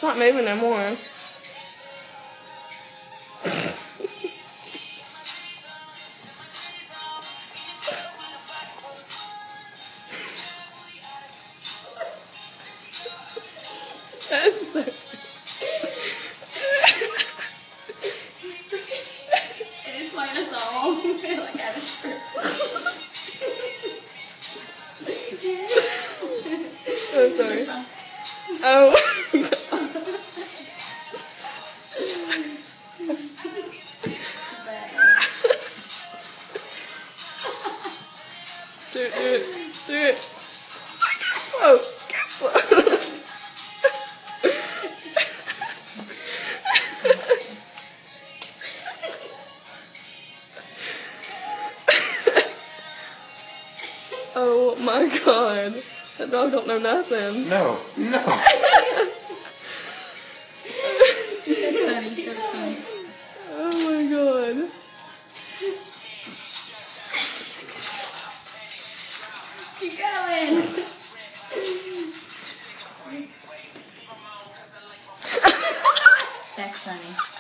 It's not moving no more. That's so It's like a song. Like I just oh, sorry. Oh. Do it. Do it. Oh, oh my god. That dog don't know nothing. No. No. Oh my god. Keep going. That's funny.